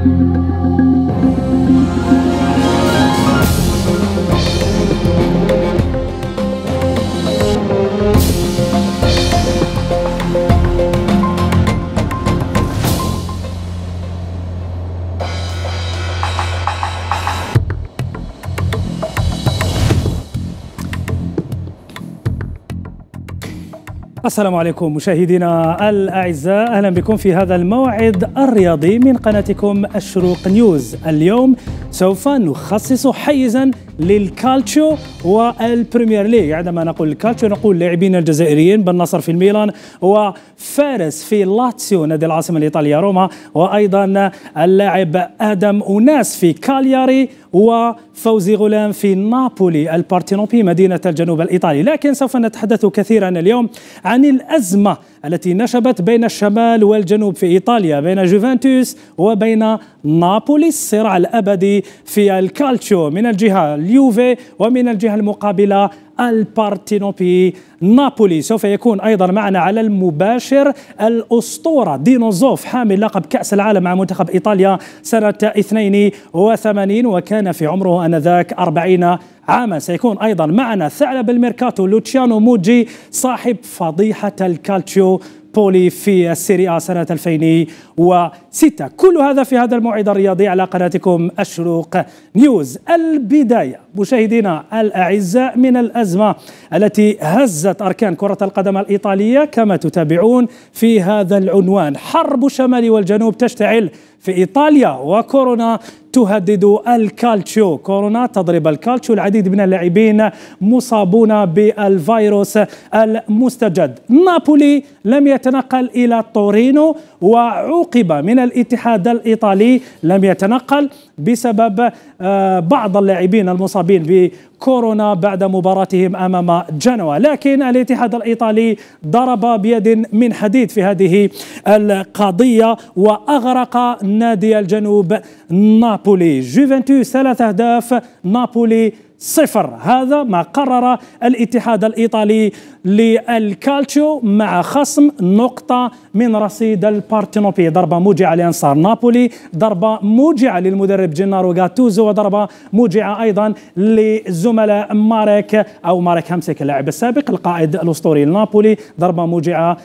السلام عليكم مشاهدينا الأعزاء، أهلا بكم في هذا الموعد الرياضي من قناتكم الشروق نيوز. اليوم سوف نخصص حيزا للكالتشو والبريمير ليج. عندما نقول الكالتشو نقول لاعبين الجزائريين بن نصر في الميلان وفارس في لاتسيو نادي العاصمة الإيطالية روما، وأيضا اللاعب آدم أوناس في كالياري، وفوزي غلام في نابولي البارتينوبي مدينة الجنوب الإيطالي. لكن سوف نتحدث كثيرا اليوم عن الأزمة التي نشبت بين الشمال والجنوب في إيطاليا، بين جوفنتوس وبين نابولي، الصراع الأبدي في الكالتشو، من الجهة اليوفي ومن الجهة المقابلة البارتينوبي نابولي. سوف يكون أيضا معنا على المباشر الأسطورة دينوزوف حامل لقب كأس العالم مع منتخب إيطاليا سنة 82 وكان في عمره آنذاك 40 عاما. سيكون أيضا معنا ثعلب الميركاتو لوتشيانو موجي صاحب فضيحة الكالتشيو بولي في السيريا سنة 2006. كل هذا في هذا الموعد الرياضي على قناتكم الشروق نيوز. البداية مشاهدينا الأعزاء من الأزمة التي هزت أركان كرة القدم الإيطالية كما تتابعون في هذا العنوان: حرب الشمال والجنوب تشتعل في إيطاليا وكورونا تهدد الكالتشيو. كورونا تضرب الكالتشيو، العديد من اللاعبين مصابون بالفيروس المستجد. نابولي لم يتنقل إلى تورينو وعوقب من الاتحاد الإيطالي، لم يتنقل بسبب بعض اللاعبين المصابين بكورونا بعد مباراتهم أمام جنوا. لكن الاتحاد الإيطالي ضرب بيد من حديد في هذه القضية وأغرق نادي الجنوب نابولي. جوفنتوس 3 أهداف، نابولي 0. هذا ما قرر الاتحاد الإيطالي للكالتشيو مع خصم نقطة من رصيد البارتينوبي. ضربة موجعة لأنصار نابولي، ضربة موجعة للمدرب جينارو غاتوزو، وضربة موجعة أيضا لزملاء مارك همسك اللاعب السابق القائد الأسطوري لنابولي، ضربة موجعة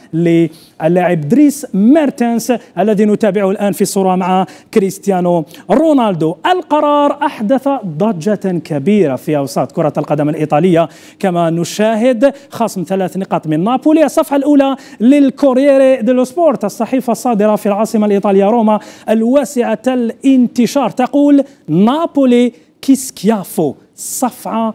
للاعب دريس ميرتنس الذي نتابعه الآن في الصورة مع كريستيانو رونالدو. القرار أحدث ضجة كبيرة في أوساط كرة القدم الإيطالية كما نشاهد خصم 3 نقاط من نابولي. الصفحة الأولى للكورييري ديلو سبورت، الصحيفة الصادرة في العاصمة الإيطالية روما الواسعة الانتشار، تقول: نابولي كيسكيافو. صفعة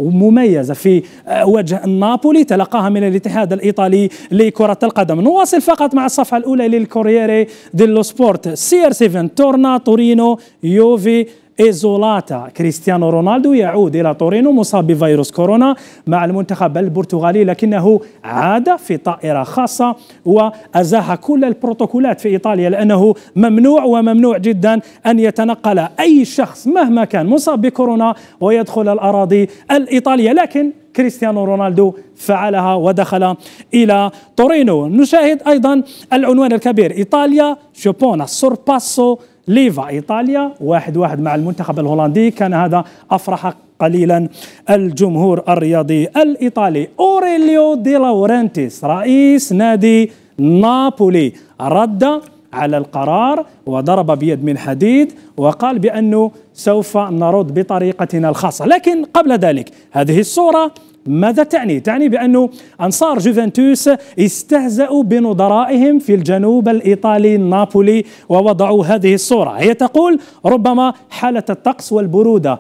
مميزة في وجه نابولي تلقاها من الاتحاد الإيطالي لكرة القدم. نواصل فقط مع الصفحة الأولى للكورييري ديلو سبورت: CR7 تورنا تورينو يوفي إيزولاتا. كريستيانو رونالدو يعود إلى تورينو مصاب بفيروس كورونا مع المنتخب البرتغالي، لكنه عاد في طائرة خاصة وأزاح كل البروتوكولات في إيطاليا، لأنه ممنوع جدا أن يتنقل أي شخص مهما كان مصاب بكورونا ويدخل الأراضي الإيطالية. لكن كريستيانو رونالدو فعلها ودخل إلى تورينو. نشاهد أيضا العنوان الكبير: إيطاليا شوبونا سورباسو ليفا. إيطاليا 1-1 مع المنتخب الهولندي. كان هذا أفرح قليلا الجمهور الرياضي الإيطالي. أوريليو دي لورنتيس رئيس نادي نابولي رد على القرار وضرب بيد من حديد وقال بأنه سوف نرد بطريقتنا الخاصة. لكن قبل ذلك هذه الصورة ماذا تعني؟ تعني بأن أنصار جوفنتوس استهزأوا بنظرائهم في الجنوب الإيطالي نابولي ووضعوا هذه الصورة. هي تقول: ربما حالة الطقس والبرودة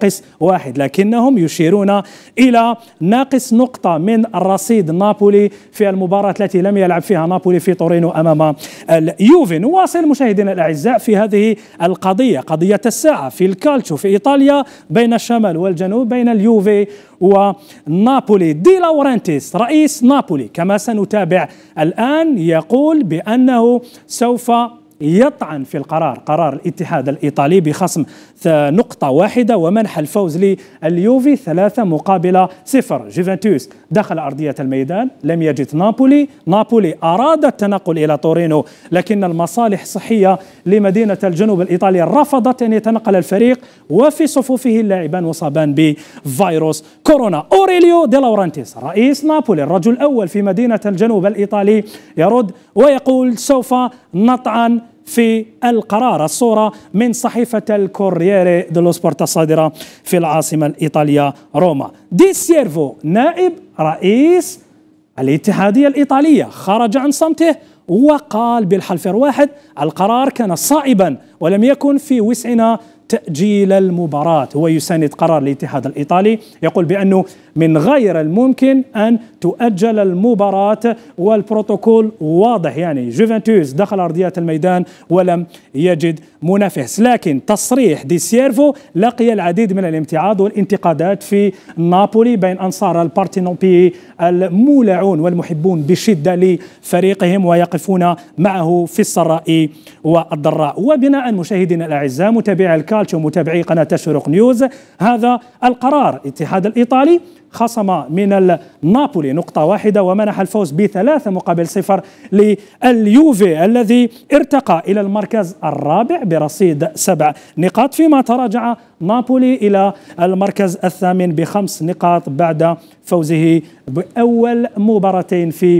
-1، لكنهم يشيرون إلى ناقص نقطة من رصيد نابولي في المباراة التي لم يلعب فيها نابولي في تورينو أمام اليوفي. نواصل مشاهدينا الأعزاء في هذه القضية، قضية الساعة في الكالتشو في إيطاليا بين الشمال والجنوب، بين اليوفي ونابولي. دي لورنتيس رئيس نابولي كما سنتابع الآن يقول بأنه سوف يطعن في قرار الاتحاد الإيطالي بخصم نقطة واحدة ومنح الفوز لليوفي 3-0. جوفنتوس دخل أرضية الميدان، لم يجد نابولي أراد التنقل إلى تورينو، لكن المصالح الصحية لمدينة الجنوب الإيطالية رفضت أن يتنقل الفريق، وفي صفوفه لاعبان مصابان بفيروس كورونا. أوريليو دي لورنتيس رئيس نابولي، الرجل الأول في مدينة الجنوب الإيطالي، يرد ويقول سوف نطعن في القرار. الصورة من صحيفة الكورييري ديلو سبورت الصادرة في العاصمة الإيطالية روما. دي سيرفو نائب رئيس الاتحادية الإيطالية خرج عن صمته وقال بالحرف الواحد: القرار كان صائبا ولم يكن في وسعنا تأجيل المباراة. هو يساند قرار الاتحاد الإيطالي، يقول بأنه من غير الممكن أن تؤجل المباراة، والبروتوكول واضح، يعني جوفنتوس دخل أرضية الميدان ولم يجد منافس. لكن تصريح دي سيرفو لقي العديد من الامتعاض والانتقادات في نابولي بين أنصار البارتينوبي المولعون والمحبون بشدة لفريقهم ويقفون معه في السراء والضراء. وبناء مشاهدينا الأعزاء متابعي الكالتشيو متابعي قناة الشروق نيوز، هذا القرار: الاتحاد الإيطالي خصم من نابولي نقطة واحدة ومنح الفوز ب3-0 لليوفي الذي ارتقى إلى المركز الرابع برصيد 7 نقاط، فيما تراجع نابولي إلى المركز الثامن ب5 نقاط بعد فوزه بأول مباراتين في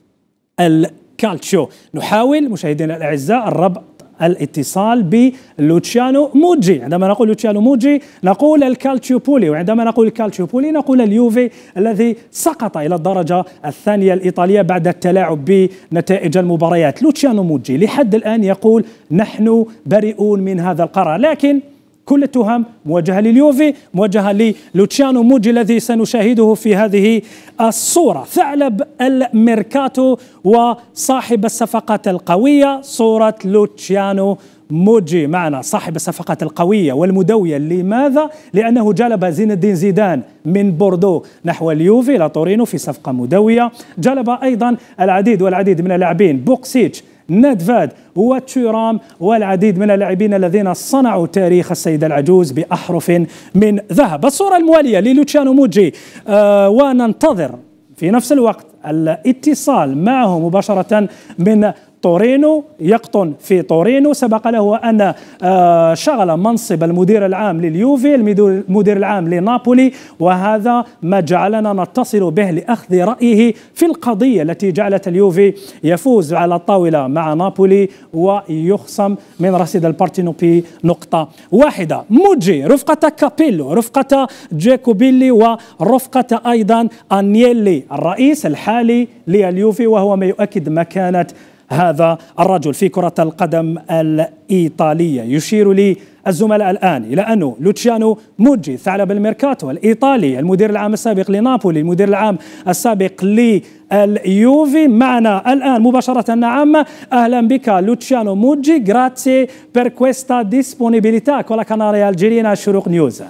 الكالتشيو. نحاول مشاهدينا الأعزاء الربط الاتصال بلوتشيانو موجي. عندما نقول لوتشيانو موجي نقول الكالتشيوبولي، وعندما نقول الكالتشيوبولي نقول اليوفي الذي سقط إلى الدرجة الثانية الإيطالية بعد التلاعب بنتائج المباريات. لوتشيانو موجي لحد الآن يقول: نحن بريئون من هذا القرار، لكن كل التهم موجهة لليوفي، موجهة للوتشيانو موجي الذي سنشاهده في هذه الصورة. ثعلب الميركاتو وصاحب الصفقات القوية، صورة لوتشيانو موجي معنا، صاحب الصفقات القوية والمدوية. لماذا؟ لأنه جلب زين الدين زيدان من بوردو نحو اليوفي إلى تورينو في صفقة مدوية، جلب أيضا العديد من اللاعبين، بوكسيتش، ندفاد وتشيرام والعديد من اللاعبين الذين صنعوا تاريخ السيدة العجوز بأحرف من ذهب. الصورة الموالية للوتشيانو موجي، وننتظر في نفس الوقت الاتصال معه مباشرة من تورينو، يقطن في تورينو. سبق له أن شغل منصب المدير العام لليوفي، المدير العام لنابولي، وهذا ما جعلنا نتصل به لأخذ رأيه في القضية التي جعلت اليوفي يفوز على الطاولة مع نابولي ويخصم من رصيد البارتينوبي نقطة واحدة. موجي رفقة كابيلو، رفقة جاكوبيلي، ورفقة أيضا أنييلي الرئيس الحالي لليوفي، وهو ما يؤكد مكانة هذا الرجل في كرة القدم الإيطالية. يشير لي الزملاء الآن إلى أنه لوتشيانو موجي ثعلب الميركاتو الإيطالي، المدير العام السابق لنابولي، المدير العام السابق لليوفي، معنا الآن مباشرة. نعم، أهلا بك لوتشيانو موجي، grazie per questa disponibilità con la canale algerina الشروق نيوز.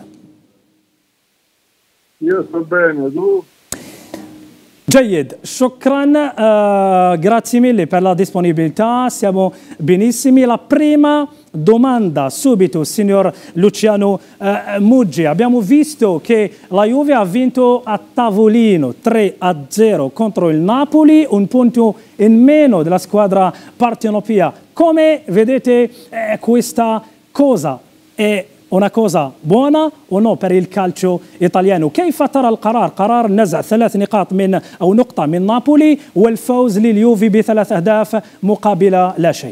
جيد، شكرا، grazie mille per la disponibilità, siamo benissimi. La prima domanda subito, signor Luciano Muggi. Abbiamo visto che la Juve ha vinto a tavolino 3-0 contro il Napoli, un punto in meno della squadra partenopea. Come vedete questa cosa? È una cosa buona o no per il calcio italiano؟ كيف ترى القرار، قرار نزع 3 نقاط من أو نقطة من نابولي والفوز لليوفي ب3 أهداف مقابل لا شيء؟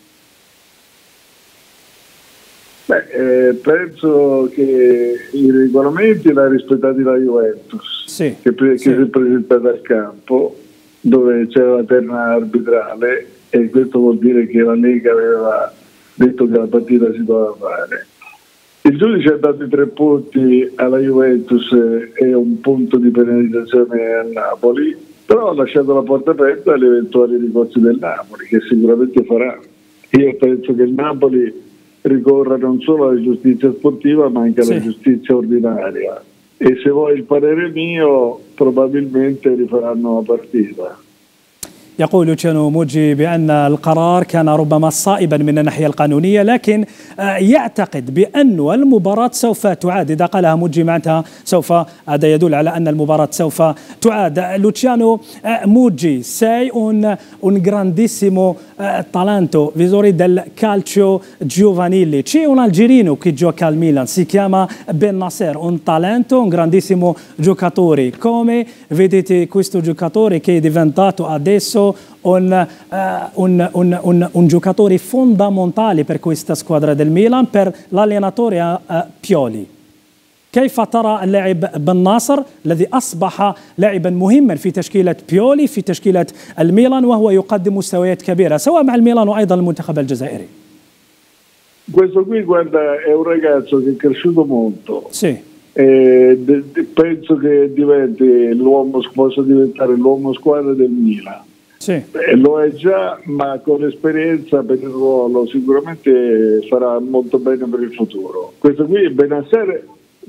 Penso che i regolamenti l'ha rispettati la Juventus, sì, che si è presentata al campo dove c'era la terna arbitrale, e questo vuol dire che la Lega aveva detto che la partita si doveva fare. Il giudice ha dato i 3 punti alla Juventus e un punto di penalizzazione a Napoli, però ha lasciato la porta aperta agli eventuali ricorsi del Napoli, che sicuramente farà. Io penso che il Napoli ricorra non solo alla giustizia sportiva ma anche alla giustizia ordinaria, e se vuoi il parere mio probabilmente rifaranno la partita. يقول لوتشيانو موجي بأن القرار كان ربما صائبا من الناحية القانونية، لكن يعتقد بأن المباراة سوف تعاد. إذا قالها موجي معناتها سوف، هذا يدل على أن المباراة سوف تعاد. Luciano Muggi, sei un grandissimo talento, visore del calcio giovanile. C'è un algerino che gioca al Milan, si chiama Ben Nasser, un talento, un grandissimo giocatore. Come vedete questo giocatore che è diventato adesso un giocatore fondamentale per questa squadra del Milan, per l'allenatore Pioli. كيف ترى اللاعب بن ناصر الذي أصبح لاعبا مهما في تشكيلة بيولي، في تشكيلة الميلان، وهو يقدم مستويات كبيرة سواء مع الميلان وأيضا المنتخب الجزائري؟ Questo qui, guarda, è un ragazzo che è cresciuto molto. Sì. Penso che diventi l'uomo, possa diventare l'uomo squadra del Milan. Sì. Lo è già, ma con l'esperienza per il ruolo sicuramente farà molto bene per il futuro. Questo qui è Benasser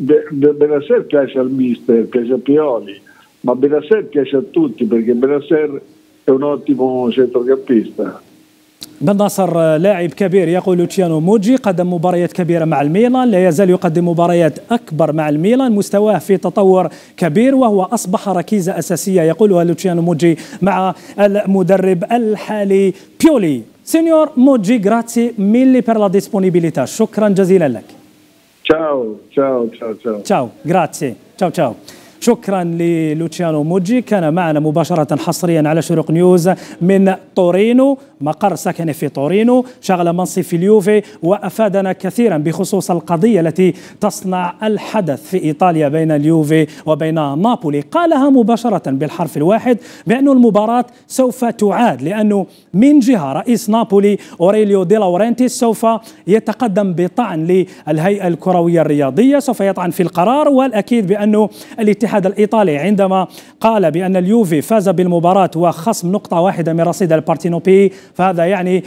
piace al mister, piace a Pioli, ma Benasser piace a tutti perché Benasser è un ottimo centrocampista. بن ناصر لاعب كبير، يقول لوتشيانو موجي، قدم مباريات كبيرة مع الميلان، لا يزال يقدم مباريات أكبر مع الميلان، مستواه في تطور كبير وهو أصبح ركيزة أساسية، يقولها لوتشيانو موجي مع المدرب الحالي بيولي. سينيور موجي، grazie mille per la disponibilità، شكرا جزيلا لك. Ciao, ciao, ciao, ciao. ciao, grazie. ciao ciao. شكرا للوتشيانو موجي، كان معنا مباشرة حصريا على شروق نيوز من طورينو، مقر سكنه في طورينو، شغل منصب في اليوفي، وأفادنا كثيرا بخصوص القضية التي تصنع الحدث في إيطاليا بين اليوفي وبين نابولي. قالها مباشرة بالحرف الواحد بأن المباراة سوف تعاد، لأنه من جهة رئيس نابولي أوريليو دي لورنتيس سوف يتقدم بطعن للهيئة الكروية الرياضية، سوف يطعن في القرار، والأكيد بأنه الاتحاد الإيطالي عندما قال بأن اليوفي فاز بالمباراة وخصم نقطة واحدة من رصيد البارتينوبي، فهذا يعني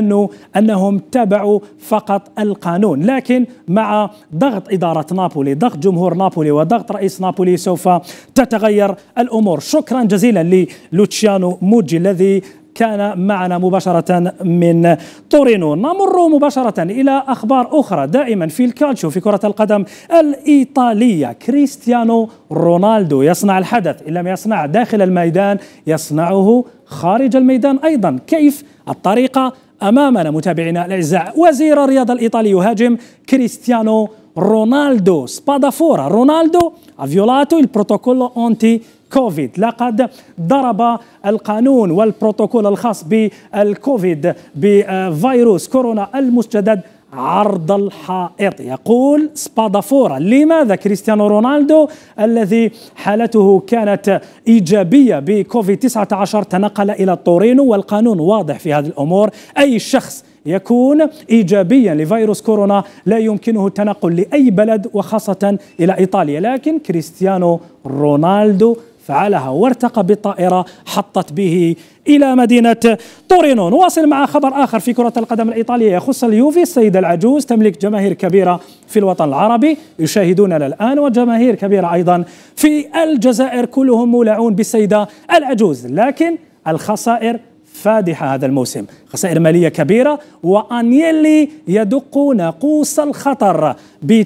أنهم تبعوا فقط القانون. لكن مع ضغط إدارة نابولي، ضغط جمهور نابولي، وضغط رئيس نابولي سوف تتغير الأمور. شكرا جزيلا للوتشيانو موجي الذي كان معنا مباشرة من طورينو. نمر مباشرة إلى أخبار أخرى دائما في الكالتشو، في كرة القدم الإيطالية. كريستيانو رونالدو يصنع الحدث، إن لم يصنع داخل الميدان يصنعه خارج الميدان أيضا. كيف؟ الطريقة أمامنا متابعينا الأعزاء. وزير الرياضة الإيطالي يهاجم كريستيانو رونالدو. سبادافورا رونالدو ha violato il protocollo anti-Covid، لقد ضرب القانون والبروتوكول الخاص بالكوفيد بفيروس كورونا المستجد عرض الحائط. يقول سبادافورا، لماذا كريستيانو رونالدو الذي حالته كانت إيجابية بكوفيد 19 تنقل إلى طورينو؟ والقانون واضح في هذه الأمور، أي شخص يكون إيجابيا لفيروس كورونا لا يمكنه التنقل لأي بلد وخاصة إلى إيطاليا. لكن كريستيانو رونالدو فعلها وارتقى بالطائرة، حطت به إلى مدينة طورينو. نواصل مع خبر آخر في كرة القدم الإيطالية يخص اليوفي. السيدة العجوز تملك جماهير كبيرة في الوطن العربي يشاهدوننا الآن، وجماهير كبيرة أيضا في الجزائر، كلهم مولعون بالسيدة العجوز. لكن الخسائر فادحة هذا الموسم، خسائر مالية كبيرة، وأنيلي يدق ناقوس الخطر ب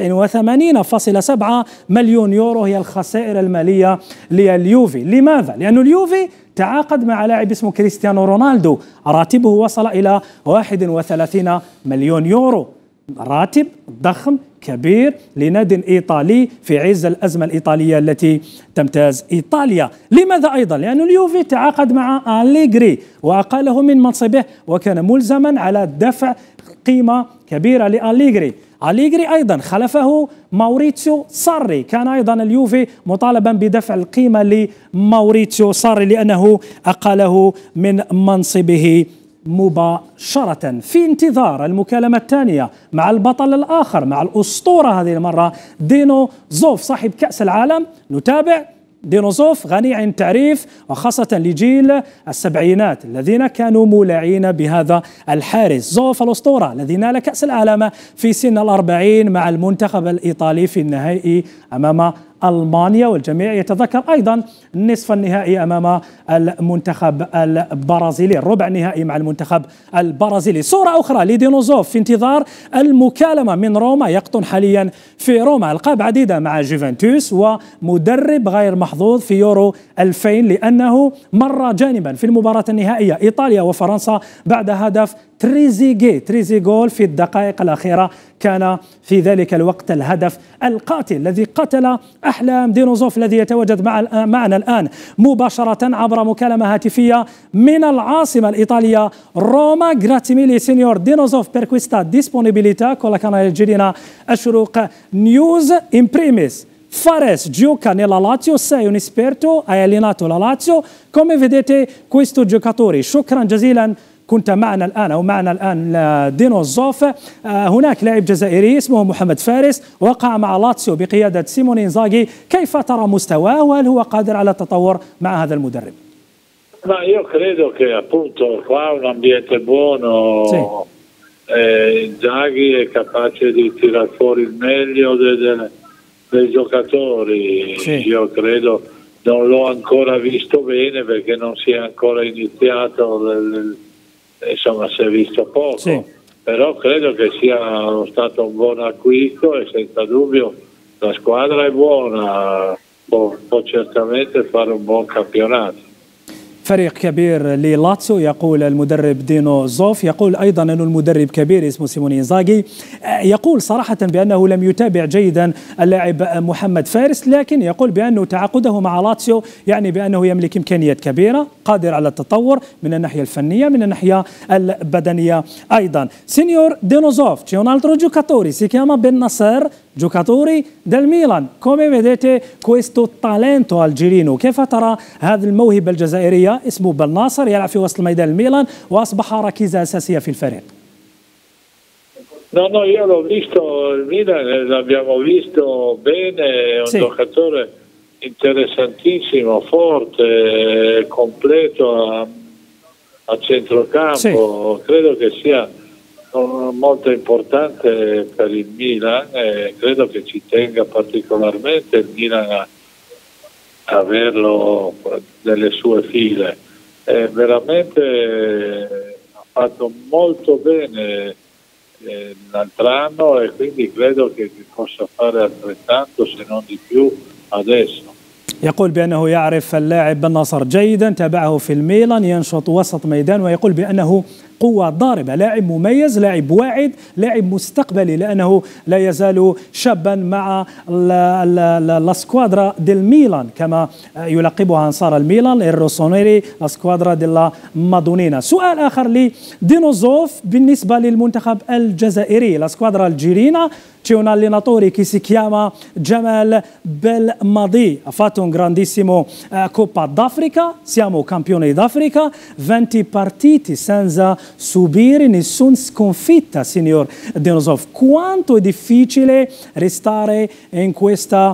89.7 مليون يورو هي الخسائر المالية لليوفي. لماذا؟ لأن اليوفي تعاقد مع لاعب اسمه كريستيانو رونالدو، راتبه وصل إلى 31 مليون يورو، راتب ضخم كبير لنادي إيطالي في عز الأزمة الإيطالية التي تمتاز إيطاليا. لماذا أيضا؟ لأن اليوفي تعاقد مع أليغري وأقاله من منصبه، وكان ملزما على دفع قيمة كبيرة لأليغري. أليغري أيضا خلفه ماوريتسيو ساري، كان أيضا اليوفي مطالبا بدفع القيمة لماوريتسيو ساري لأنه أقاله من منصبه مباشرة، في انتظار المكالمة الثانية مع البطل الآخر، مع الأسطورة هذه المرة دينو زوف صاحب كأس العالم. نتابع دينو زوف، غني عن التعريف وخاصة لجيل السبعينات الذين كانوا مولعين بهذا الحارس. زوف الأسطورة الذي نال كأس العالم في سن 40 مع المنتخب الإيطالي في النهائي أمام ألمانيا، والجميع يتذكر أيضا نصف النهائي أمام المنتخب البرازيلي، الربع النهائي مع المنتخب البرازيلي. صورة أخرى لدينوزوف في انتظار المكالمة من روما، يقطن حاليا في روما، ألقاب عديدة مع جوفنتوس ومدرب غير محظوظ في يورو 2000 لأنه مر جانبا في المباراة النهائية إيطاليا وفرنسا بعد هدف تريزيجول في الدقائق الأخيرة. كان في ذلك الوقت الهدف القاتل الذي قتل أحلام دينوزوف، الذي يتواجد معنا الآن مباشرة عبر مكالمة هاتفية من العاصمة الإيطالية روما. Grazie mille signor Denosov per questa disponibilità con la canale Girina Ashroq News. In primis, Fares gioca nella Lazio, sei un esperto, hai allenato la Lazio, come vedete questo giocatore؟ شكرا جزيلا. كنت معنا الآن أو معنا الآن دينوزوف. هناك لاعب جزائري اسمه محمد فارس، وقع مع لاتسيو بقيادة سيموني إنزاغي. كيف ترى مستواه وهل هو قادر على التطور مع هذا المدرب؟ Ma io credo che appunto qua un ambiente buono, sì. Inzaghi è capace di tirar fuori il meglio dei giocatori. Sì. Io credo, non l'ho ancora visto bene perché non si è ancora iniziato, insomma si è visto poco, sì. Però credo che sia stato un buon acquisto e senza dubbio la squadra è buona, può certamente fare un buon campionato. فريق كبير للاتسيو يقول المدرب دينوزوف. يقول أيضا أن المدرب كبير اسمه سيموني إنزاغي. يقول صراحة بأنه لم يتابع جيدا اللاعب محمد فارس، لكن يقول بأنه تعاقده مع لاتسيو يعني بأنه يملك إمكانيات كبيرة، قادر على التطور من الناحية الفنية من الناحية البدنية أيضا. سينيور دينوزوف, c'è un altro giocatore, si chiama Ben Nasser, giocatori del Milan. Come vedete questo talento algerino؟ كيف ترى هذه الموهبة الجزائرية؟ اسمه بن ناصر، يلعب في وسط ميدان الميلان وأصبح ركيزة أساسية في الفريق. No, io l'ho visto, il Milan l'abbiamo visto bene, è un giocatore interessantissimo, forte, completo a centrocampo. Sì. Credo che sia molto importante per il Milan e credo che ci tenga particolarmente il Milan a averlo nelle sue file. Veramente ha fatto molto bene l'altro anno e quindi credo che possa fare altrettanto se non di più adesso. يقول بأنه يعرف اللاعب بن ناصر جيدا، تابعه في الميلان، ينشط وسط ميدان، ويقول بأنه قوة ضاربة، لاعب مميز، لاعب واعد، لاعب مستقبلي، لأنه لا يزال شابا مع الاسكوادرا ديل ميلان كما يلقبها أنصار الميلان، الروسونيري الاسكوادرا ديلا مادونينا. سؤال آخر لدينوزوف بالنسبة للمنتخب الجزائري، الاسكوادرا الجيرينا. C'è un allenatore che si chiama Jamal Belmadi, ha fatto un grandissimo Coppa d'Africa, siamo campioni d'Africa, 20 partite senza subire nessuna sconfitta, signor Denosov. Quanto è difficile restare in questa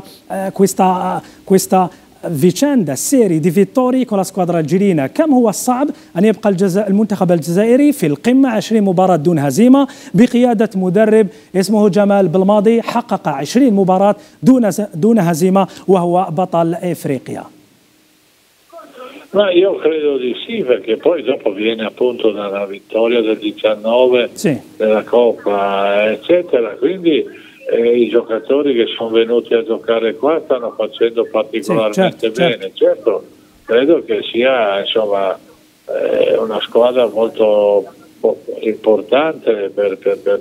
vicenda سيري دي فيتوري con la squadra algerina. كم هو الصعب أن يبقى المنتخب الجزائري في القمة، 20 مباراة دون هزيمة بقيادة مدرب اسمه جمال بلماضي، حقق 20 مباراة دون هزيمة وهو بطل إفريقيا. Ma io credo di sì, perché poi dopo viene appunto dalla vittoria del 19 sì. della Coppa, eccetera, quindi i giocatori che sono venuti a giocare qua stanno facendo particolarmente bene. Certo, credo che sia insomma una squadra molto importante per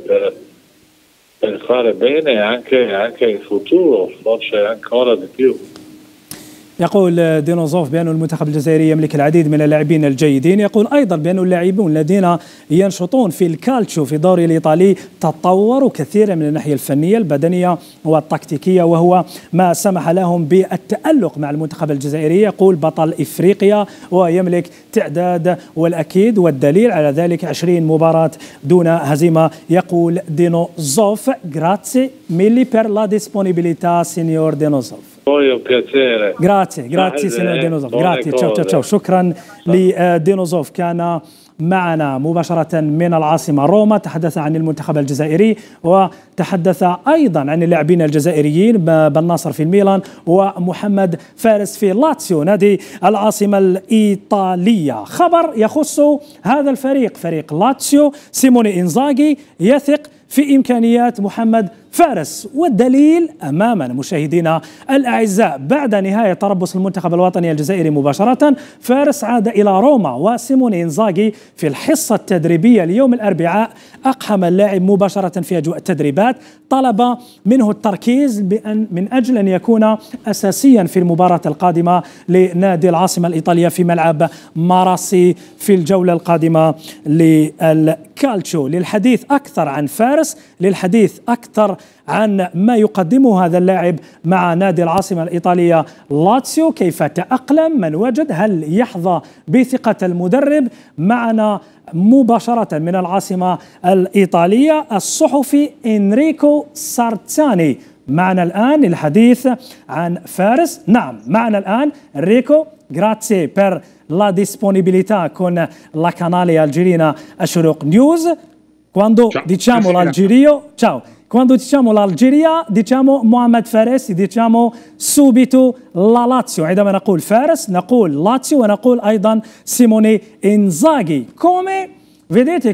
fare bene anche in futuro, forse ancora di più. يقول دينوزوف بأن المنتخب الجزائري يملك العديد من اللاعبين الجيدين. يقول أيضا بأن اللاعبون الذين ينشطون في الكالتشو في الدوري الإيطالي تطوروا كثيرا من الناحية الفنية البدنية والتكتيكية، وهو ما سمح لهم بالتألق مع المنتخب الجزائري. يقول بطل إفريقيا ويملك تعداد والأكيد والدليل على ذلك 20 مباراة دون هزيمة. يقول دينوزوف grazie mille per la disponibilità signor Denosov. Poi è un piacere. grazie signor دينوزوف. grazie ciao. شكرا لدينوزوف. كان معنا مباشرة من العاصمة روما، تحدث عن المنتخب الجزائري وتحدث أيضا عن اللاعبين الجزائريين بن ناصر في الميلان ومحمد فارس في لاتسيو نادي العاصمة الإيطالية. خبر يخص هذا الفريق، فريق لاتسيو. سيموني إنزاغي يثق في إمكانيات محمد فارس، والدليل أمامنا مشاهدينا الأعزاء. بعد نهاية تربص المنتخب الوطني الجزائري مباشرة، فارس عاد إلى روما، وسيموني إنزاغي في الحصة التدريبية اليوم الأربعاء أقحم اللاعب مباشرة في أجواء التدريبات، طلب منه التركيز من أجل أن يكون أساسيا في المباراة القادمة لنادي العاصمة الإيطالية في ملعب ماراسي في الجولة القادمة للكالتشو. للحديث أكثر عن فارس، للحديث أكثر عن ما يقدمه هذا اللاعب مع نادي العاصمة الإيطالية لاتسيو، كيف تأقلم، من وجد، هل يحظى بثقة المدرب، معنا مباشرة من العاصمة الإيطالية الصحفي إنريكو سارتساني معنا الآن للحديث عن فارس. نعم معنا الآن Enrico, grazie per la disponibilità con la canale algerina Ashuruq News. Quando diciamo l'Algeria diciamo Mohamed Fares, diciamo subito la Lazio. عندما نقول فارس نقول لاتسيو ونقول أيضا سيموني إنزاغي. Come vedete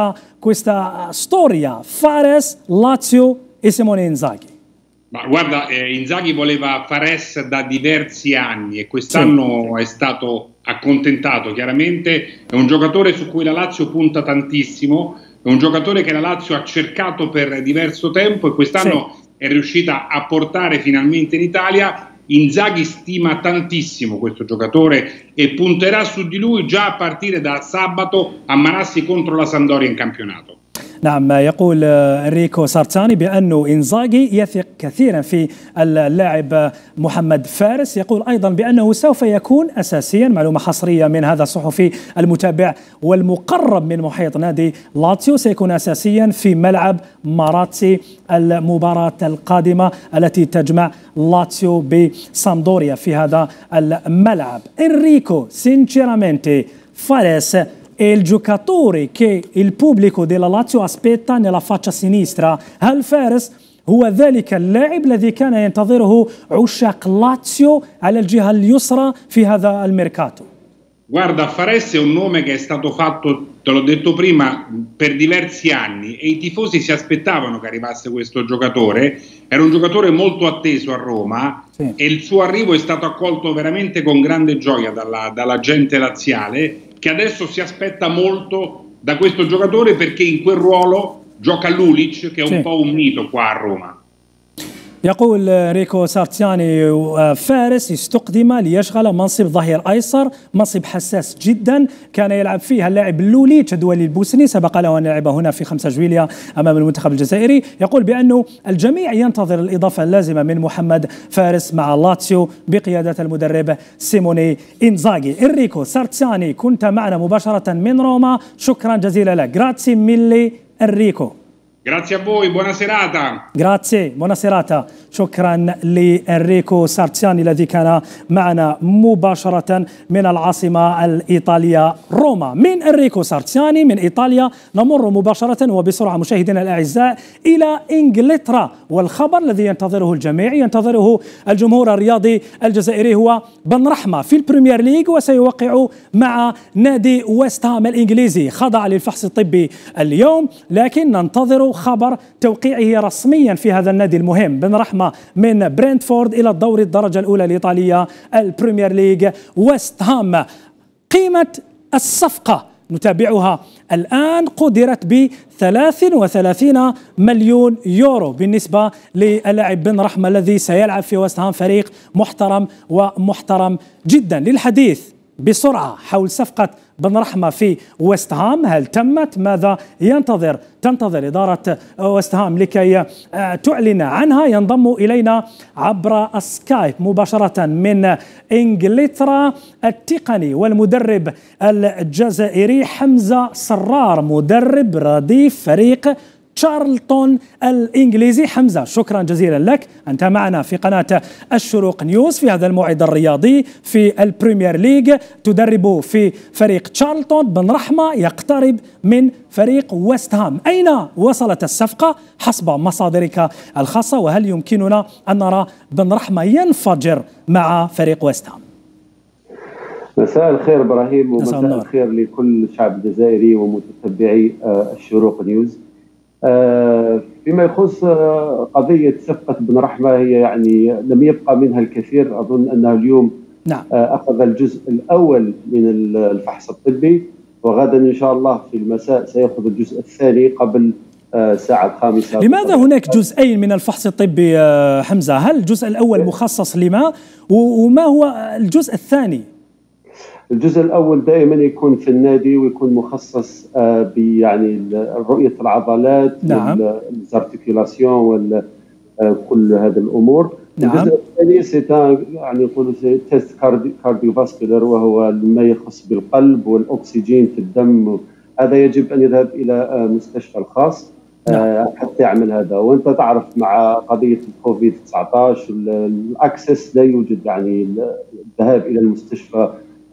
questa storia Fares, Lazio e Simone Inzaghi? Ma guarda, Inzaghi voleva Fares da diversi anni e quest'anno è stato accontentato. Chiaramente è un giocatore su cui la Lazio punta tantissimo, è un giocatore che la Lazio ha cercato per diverso tempo e quest'anno è riuscita a portare finalmente in Italia. Inzaghi stima tantissimo questo giocatore e punterà su di lui già a partire da sabato a Marassi contro la Sampdoria in campionato. نعم، يقول إنريكو سارتساني بأنه إنزاغي يثق كثيرا في اللاعب محمد فارس. يقول أيضا بأنه سوف يكون أساسيا، معلومة حصرية من هذا الصحفي المتابع والمقرب من محيط نادي لاتسيو، سيكون أساسيا في ملعب ماراتسي المباراة القادمة التي تجمع لاتسيو بسامدوريا في هذا الملعب. إنريكو sinceramente Fares è il giocatore che il pubblico della Lazio aspetta nella faccia sinistra. هل فارس هو ذلك اللاعب الذي كان ينتظره عشاق لاتسيو على الجهة اليسرى في هذا الميركاتو؟ Guarda, Fares è un nome che è stato fatto, te l'ho detto prima, per diversi anni e i tifosi si aspettavano che arrivasse questo giocatore. Era un giocatore molto atteso a Roma e il suo arrivo è stato accolto veramente con grande gioia dalla gente laziale, che adesso si aspetta molto da questo giocatore perché in quel ruolo gioca Lulic, che è un po' un mito qua a Roma. يقول ريكو سارتساني فارس استقدم ليشغل منصب ظهير أيسر، منصب حساس جدا كان يلعب فيها اللاعب لوليتش الدولي البوسني، سبق له أن يلعب هنا في 5 جويليا أمام المنتخب الجزائري. يقول بأنه الجميع ينتظر الإضافة اللازمة من محمد فارس مع لاتسيو بقيادة المدرب سيموني إنزاغي. إنريكو سارتساني كنت معنا مباشرة من روما، شكرا جزيلا لك. Grazie mille Enrico. Grazie a voi, buona serata. Grazie, buona serata. شكرا لإنريكو سارتساني الذي كان معنا مباشرة من العاصمة الإيطالية روما. من إنريكو سارتساني من إيطاليا نمر مباشرة وبسرعة مشاهدينا الأعزاء إلى إنجلترا، والخبر الذي ينتظره الجميع، ينتظره الجمهور الرياضي الجزائري، هو بن رحمة في البريمير ليج وسيوقع مع نادي ويست هام الإنجليزي. خضع للفحص الطبي اليوم، لكن ننتظر خبر توقيعه رسميا في هذا النادي المهم. بن رحمة من برنتفورد إلى الدوري الدرجة الأولى الإيطالية البريمير ليج ويست هام. قيمة الصفقة نتابعها الآن، قدرت ب 33 مليون يورو بالنسبة للاعب بن رحمة الذي سيلعب في ويست هام، فريق محترم ومحترم جدا. للحديث بسرعة حول صفقة بن رحمة في ويست هام، هل تمت؟ ماذا تنتظر إدارة ويست هام لكي تعلن عنها؟ ينضم إلينا عبر سكايب مباشرة من إنجلترا التقني والمدرب الجزائري حمزة سرار، مدرب رديف فريق تشارلتون الإنجليزي. حمزة، شكرا جزيلا لك، أنت معنا في قناة الشروق نيوز في هذا الموعد الرياضي في البريمير ليج. تدرب في فريق تشارلتون بن رحمة يقترب من فريق ويست هام. أين وصلت الصفقة حسب مصادرك الخاصة، وهل يمكننا أن نرى بن رحمة ينفجر مع فريق ويست هام؟ مساء الخير إبراهيم، ومساء الخير لكل الشعب الجزائري ومتتبعي الشروق نيوز. فيما يخص قضية صفقة بن رحمة، هي يعني لم يبقى منها الكثير. أظن أنه اليوم أخذ الجزء الأول من الفحص الطبي، وغدا إن شاء الله في المساء سيأخذ الجزء الثاني قبل الساعة 5. لماذا هناك جزئين من الفحص الطبي حمزة؟ هل الجزء الأول مخصص لما، وما هو الجزء الثاني؟ الجزء الأول دائما يكون في النادي ويكون مخصص يعني رؤية العضلات والارتكولاسيون وكل هذه الأمور. الجزء الثاني يعني يقولوا تيست كارديوفاسكولار، وهو ما يخص بالقلب والأكسجين في الدم. هذا يجب أن يذهب إلى مستشفى الخاص حتى يعمل هذا. وأنت تعرف مع قضية الكوفيد 19 الأكسس لا يوجد، يعني الذهاب إلى المستشفى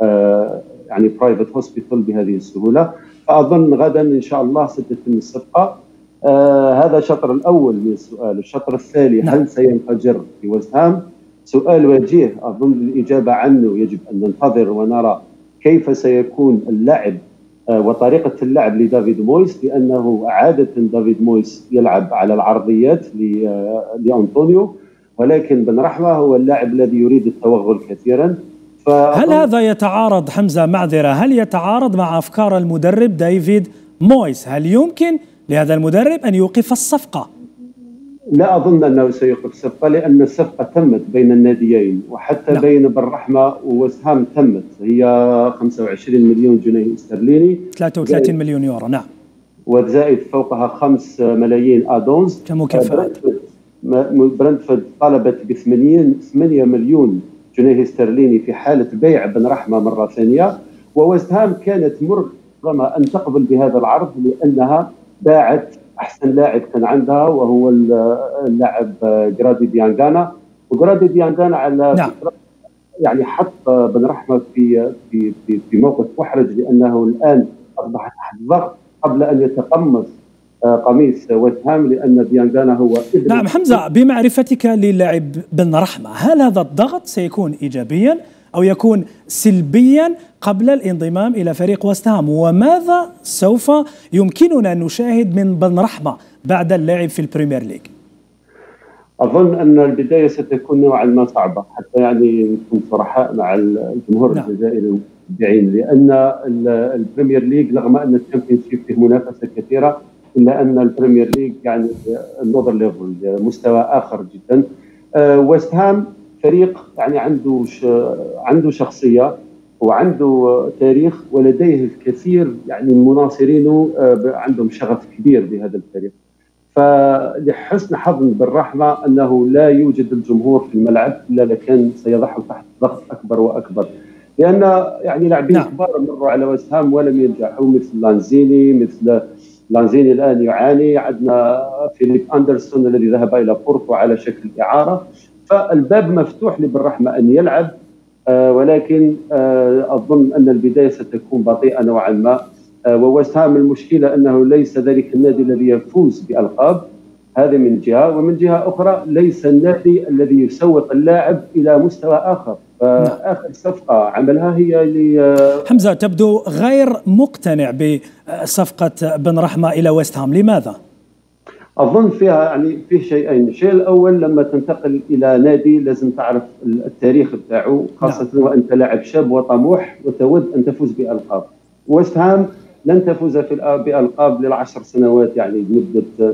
يعني برايفت هوسبيتال بهذه السهولة. فأظن غدا إن شاء الله ستتم الصفقة. هذا الشطر الأول من السؤال. الشطر الثاني، هل سينفجر في ويست هام؟ سؤال وجيه، أظن الإجابة عنه يجب أن ننتظر ونرى كيف سيكون اللعب وطريقة اللعب لدافيد مويس، لأنه عادة دافيد مويس يلعب على العرضيات لأنطونيو، ولكن بن رحمة هو اللاعب الذي يريد التوغل كثيرا. هل هذا يتعارض حمزة، معذرة، هل يتعارض مع أفكار المدرب ديفيد مويس؟ هل يمكن لهذا المدرب أن يوقف الصفقة؟ لا أظن أنه سيوقف الصفقة، لأن الصفقة تمت بين الناديين، وحتى بين بن رحمة وويست هام تمت. هي 25 مليون جنيه استرليني، 33 مليون يورو. نعم، وزائد فوقها 5 ملايين آدونز كمكافآت. برنتفورد طلبت ب 8 مليون جنيه استرليني في حالة بيع بن رحمة مرة ثانية. وويست هام كانت مرغمة أن تقبل بهذا العرض، لأنها باعت أحسن لاعب كان عندها، وهو اللاعب جرادي ديانغانا. وجرادي ديانغانا على فكرة يعني حط بن رحمة في موقف محرج، لأنه الآن أصبح تحت ضغط قبل أن يتقمص قميص ويست هام، لأن ديانغانا هو ابن. نعم حمزة، بمعرفتك للاعب بن رحمة، هل هذا الضغط سيكون إيجابيا أو يكون سلبيا قبل الانضمام إلى فريق ويست هام؟ وماذا سوف يمكننا أن نشاهد من بن رحمة بعد اللعب في البريمير ليج؟ أظن أن البداية ستكون نوعا ما صعبة، حتى يعني نكون صرحاء مع الجمهور الجزائري المتابعين، لأن البريمير ليج رغم أن الشامبيونز شيب فيه منافسة كثيرة، إلا أن البريمير ليج يعني النظر ليفل مستوى آخر جدا. ويست هام فريق يعني عنده شخصية وعنده تاريخ، ولديه الكثير يعني مناصرينه عندهم شغف كبير بهذا الفريق. فلحسن حظ بن رحمة أنه لا يوجد الجمهور في الملعب، إلا لكان سيضعه تحت ضغط أكبر وأكبر، لأن يعني لاعبين كبار مروا على ويست هام ولم ينجحوا، مثل لانزيني الآن يعاني. عندنا فيليب أندرسون الذي ذهب إلى بورتو على شكل إعارة. فالباب مفتوح لبن رحمة أن يلعب، ولكن أظن أن البداية ستكون بطيئة نوعا ما. وويست هام المشكلة أنه ليس ذلك النادي الذي يفوز بألقاب، هذا من جهة، ومن جهة أخرى ليس النادي الذي يسوق اللاعب إلى مستوى آخر. آخر صفقة عملها هي حمزة، تبدو غير مقتنع بصفقة بن رحمة إلى ويست هام، لماذا؟ أظن فيها يعني فيه شيئين. الشيء الأول، لما تنتقل إلى نادي لازم تعرف التاريخ بتاعه، خاصة وأنت لاعب شاب وطموح وتود أن تفوز بألقاب. ويست هام لن تفوز بألقاب ل10 سنوات، يعني مدة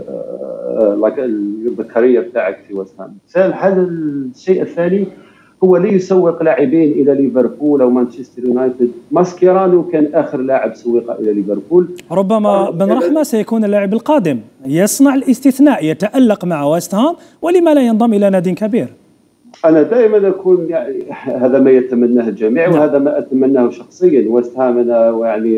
الذكرية بتاعك في ويست هام. هذا الشيء الثاني هو ليسوق لاعبين إلى ليفربول أو مانشستر يونايتد. ماسكيرانو كان آخر لاعب سوق إلى ليفربول. ربما بن رحمة سيكون اللاعب القادم، يصنع الاستثناء، يتألق مع ويست هام، ولما لا ينضم إلى نادي كبير؟ أنا دائما أكون يعني هذا ما يتمناه الجميع، وهذا ما أتمناه شخصيا. ويست هام أنا يعني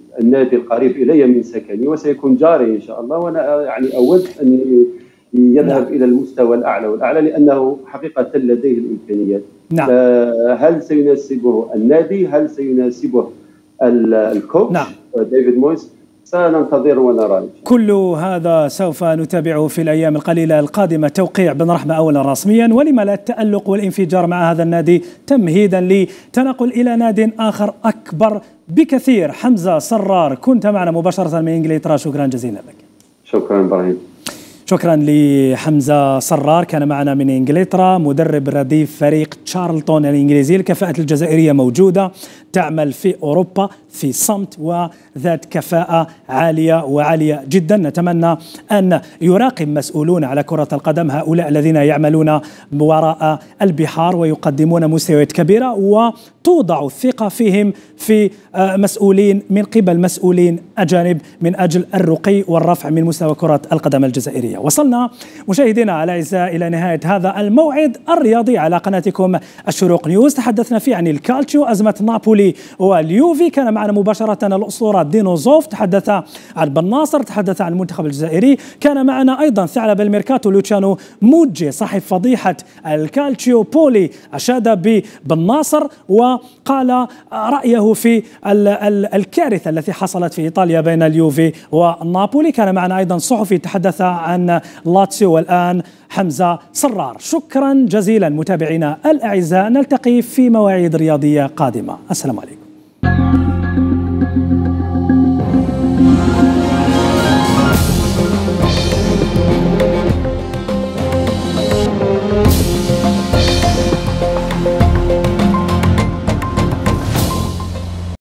النادي القريب إلي من سكني وسيكون جاري إن شاء الله، وأنا يعني أود أن يذهب إلى المستوى الأعلى والأعلى لأنه حقيقة لديه الإمكانيات. هل سيناسبه النادي؟ هل سيناسبه الكوتش ديفيد مويس؟ سننتظر ونرى. كل هذا سوف نتابعه في الأيام القليلة القادمة. توقيع بن رحمة أولا رسميا، ولما لا التألق والانفجار مع هذا النادي تمهيدا لتنقل إلى ناد آخر أكبر بكثير. حمزة صرار كنت معنا مباشرة من إنجلترا، شكرا جزيلا لك. شكرا إبراهيم. شكرا لحمزة صرار، كان معنا من إنجلترا، مدرب رديف فريق تشارلتون الإنجليزي. الكفاءة الجزائرية موجودة، تعمل في أوروبا في صمت وذات كفاءة عالية وعالية جدا. نتمنى أن يراقب مسؤولون على كرة القدم هؤلاء الذين يعملون وراء البحار ويقدمون مستويات كبيرة، وتوضع الثقة فيهم في مسؤولين من قبل مسؤولين أجانب من أجل الرقي والرفع من مستوى كرة القدم الجزائرية. وصلنا مشاهدينا الأعزاء إلى نهاية هذا الموعد الرياضي على قناتكم الشروق نيوز. تحدثنا فيه عن الكالتشيو، أزمة نابولي واليوفي. كان معنا مباشرة الأسطورة دينوزوف، تحدث عن بن ناصر، تحدث عن المنتخب الجزائري. كان معنا أيضا ثعلب الميركاتو لوتشانو موجي صاحب فضيحة الكالتشيو بولي، أشاد ببن ناصر وقال رأيه في الكارثة التي حصلت في إيطاليا بين اليوفي ونابولي. كان معنا أيضا صحفي تحدث عن لاتسيو، والآن حمزة صرار. شكرا جزيلا متابعينا الأعزاء، نلتقي في مواعيد رياضية قادمة. السلام عليكم.